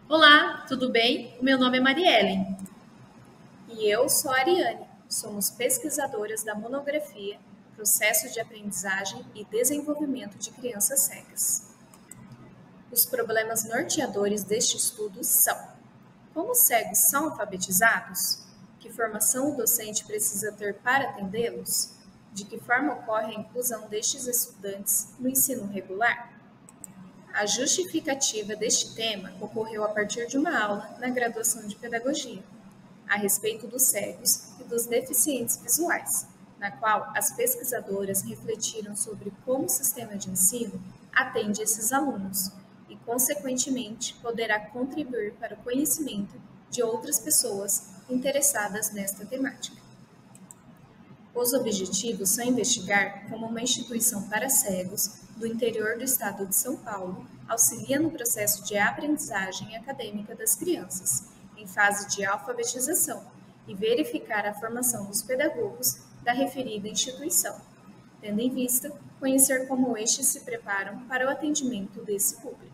Olá, tudo bem? O meu nome é Mariellen. E eu sou a Ariane. Somos pesquisadoras da monografia Processo de Aprendizagem e Desenvolvimento de Crianças Cegas. Os problemas norteadores deste estudo são: como os cegos são alfabetizados? Que formação o docente precisa ter para atendê-los? De que forma ocorre a inclusão destes estudantes no ensino regular? A justificativa deste tema ocorreu a partir de uma aula na graduação de Pedagogia, a respeito dos cegos e dos deficientes visuais, na qual as pesquisadoras refletiram sobre como o sistema de ensino atende esses alunos e, consequentemente, poderá contribuir para o conhecimento de outras pessoas interessadas nesta temática. Os objetivos são investigar como uma instituição para cegos do interior do estado de São Paulo auxilia no processo de aprendizagem acadêmica das crianças, em fase de alfabetização, e verificar a formação dos pedagogos da referida instituição, tendo em vista conhecer como estes se preparam para o atendimento desse público.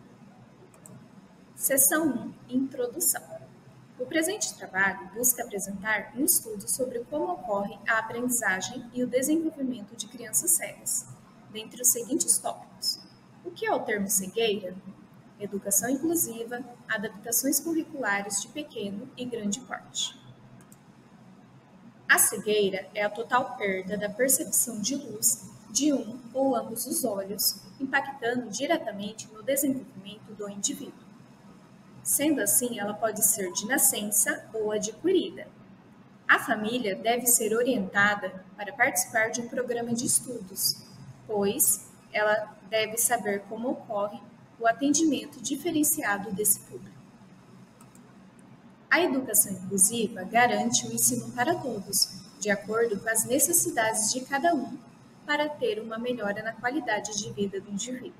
Seção 1. Introdução. O presente trabalho busca apresentar um estudo sobre como ocorre a aprendizagem e o desenvolvimento de crianças cegas, dentre os seguintes tópicos: o que é o termo cegueira? Educação inclusiva, adaptações curriculares de pequeno e grande porte. A cegueira é a total perda da percepção de luz de um ou ambos os olhos, impactando diretamente no desenvolvimento do indivíduo. Sendo assim, ela pode ser de nascença ou adquirida. A família deve ser orientada para participar de um programa de estudos, pois ela deve saber como ocorre o atendimento diferenciado desse público. A educação inclusiva garante o ensino para todos, de acordo com as necessidades de cada um, para ter uma melhora na qualidade de vida do indivíduo.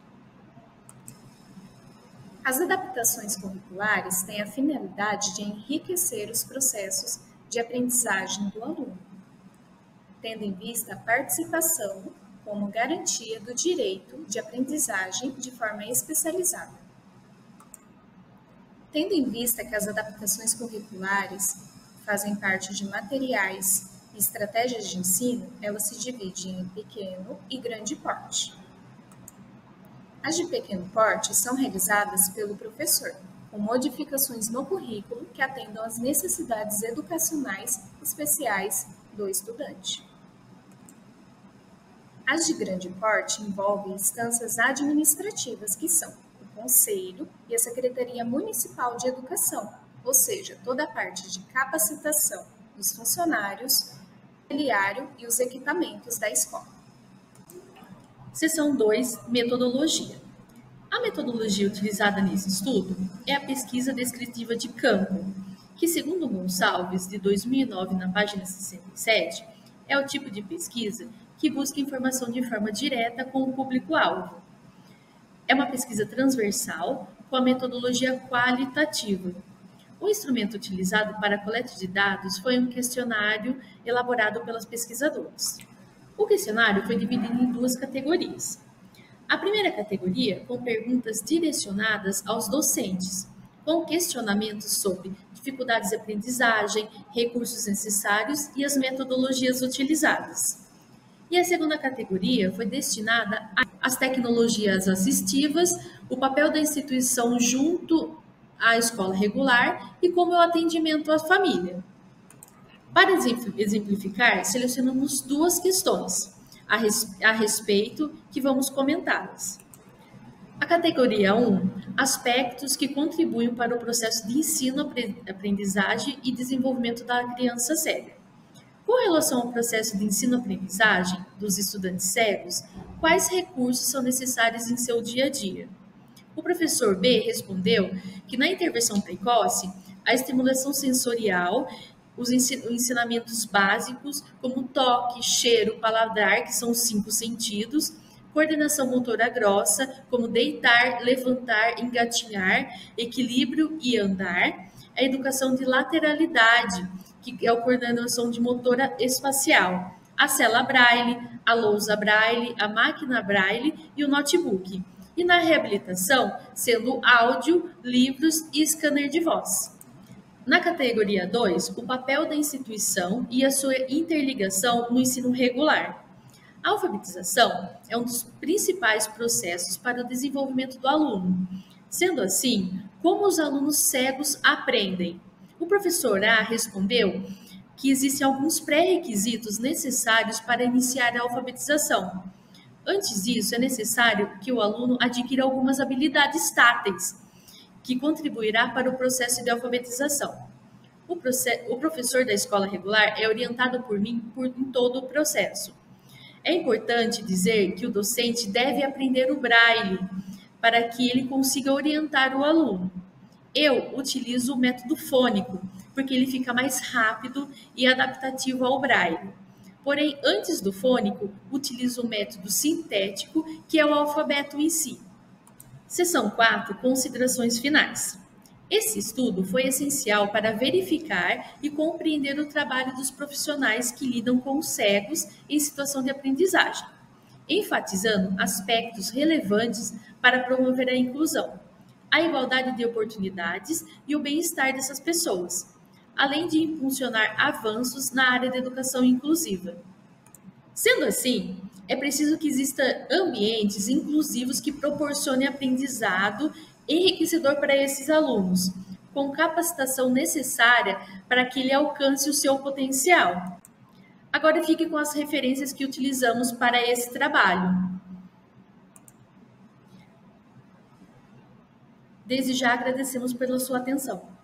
As adaptações curriculares têm a finalidade de enriquecer os processos de aprendizagem do aluno, tendo em vista a participação como garantia do direito de aprendizagem de forma especializada. Tendo em vista que as adaptações curriculares fazem parte de materiais e estratégias de ensino, elas se dividem em pequeno e grande porte. As de pequeno porte são realizadas pelo professor, com modificações no currículo que atendam às necessidades educacionais especiais do estudante. As de grande porte envolvem instâncias administrativas que são o Conselho e a Secretaria Municipal de Educação, ou seja, toda a parte de capacitação dos funcionários, mobiliário e os equipamentos da escola. Seção 2. Metodologia. A metodologia utilizada nesse estudo é a pesquisa descritiva de campo, que, segundo Gonçalves, de 2009, na página 67, é o tipo de pesquisa que busca informação de forma direta com o público-alvo. É uma pesquisa transversal com a metodologia qualitativa. O instrumento utilizado para a coleta de dados foi um questionário elaborado pelas pesquisadoras. O questionário foi dividido em duas categorias. A primeira categoria, com perguntas direcionadas aos docentes, com questionamentos sobre dificuldades de aprendizagem, recursos necessários e as metodologias utilizadas. E a segunda categoria foi destinada às tecnologias assistivas, o papel da instituição junto à escola regular e como é o atendimento à família. Para exemplificar, selecionamos duas questões a respeito que vamos comentá-las. A categoria 1, aspectos que contribuem para o processo de ensino, aprendizagem e desenvolvimento da criança cega. Com relação ao processo de ensino-aprendizagem dos estudantes cegos, quais recursos são necessários em seu dia a dia? O professor B respondeu que na intervenção precoce, a estimulação sensorial, os ensinamentos básicos, como toque, cheiro, paladar, que são os 5 sentidos, coordenação motora grossa, como deitar, levantar, engatinhar, equilíbrio e andar, a educação de lateralidade, que é a coordenação de motora espacial, a cela Braille, a lousa Braille, a máquina Braille e o notebook. e na reabilitação, sendo áudio, livros e scanner de voz. Na categoria 2, o papel da instituição e a sua interligação no ensino regular. A alfabetização é um dos principais processos para o desenvolvimento do aluno. Sendo assim, como os alunos cegos aprendem? O professor A respondeu que existem alguns pré-requisitos necessários para iniciar a alfabetização. Antes disso, é necessário que o aluno adquira algumas habilidades táteis, que contribuirá para o processo de alfabetização. O professor da escola regular é orientado por mim em todo o processo. É importante dizer que o docente deve aprender o braille para que ele consiga orientar o aluno. Eu utilizo o método fônico, porque ele fica mais rápido e adaptativo ao braille. Porém, antes do fônico, utilizo o método sintético, que é o alfabeto em si. Seção 4, considerações finais. Esse estudo foi essencial para verificar e compreender o trabalho dos profissionais que lidam com os cegos em situação de aprendizagem, enfatizando aspectos relevantes para promover a inclusão, a igualdade de oportunidades e o bem-estar dessas pessoas, além de impulsionar avanços na área da educação inclusiva. Sendo assim, é preciso que existam ambientes inclusivos que proporcionem aprendizado enriquecedor para esses alunos, com capacitação necessária para que ele alcance o seu potencial. Agora fique com as referências que utilizamos para esse trabalho. Desde já agradecemos pela sua atenção.